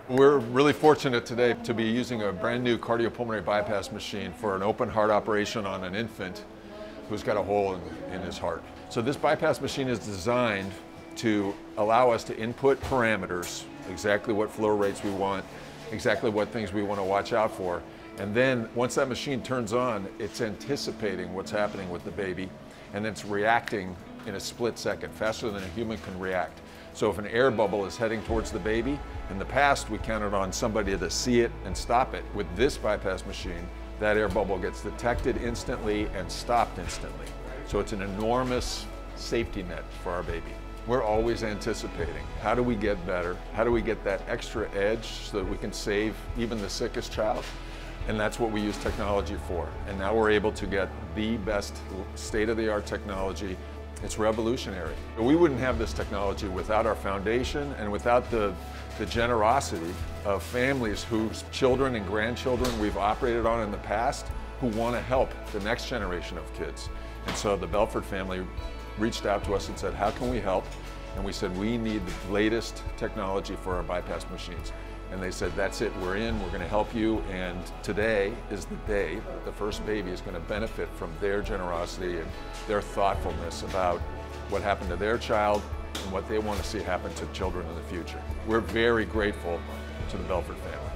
We're really fortunate today to be using a brand new cardiopulmonary bypass machine for an open heart operation on an infant who's got a hole in his heart. So this bypass machine is designed to allow us to input parameters, exactly what flow rates we want, exactly what things we want to watch out for. And then once that machine turns on, it's anticipating what's happening with the baby, and it's reacting in a split second, faster than a human can react. So if an air bubble is heading towards the baby, in the past we counted on somebody to see it and stop it. With this bypass machine, that air bubble gets detected instantly and stopped instantly. So it's an enormous safety net for our baby. We're always anticipating, how do we get better? How do we get that extra edge so that we can save even the sickest child? And that's what we use technology for. And now we're able to get the best state-of-the-art technology. It's revolutionary. We wouldn't have this technology without our foundation and without the generosity of families whose children and grandchildren we've operated on in the past who want to help the next generation of kids. And so the Belford family reached out to us and said, how can we help? And we said, we need the latest technology for our bypass machines. And they said, that's it, we're in, we're going to help you. And today is the day that the first baby is going to benefit from their generosity and their thoughtfulness about what happened to their child and what they want to see happen to children in the future. We're very grateful to the Belford family.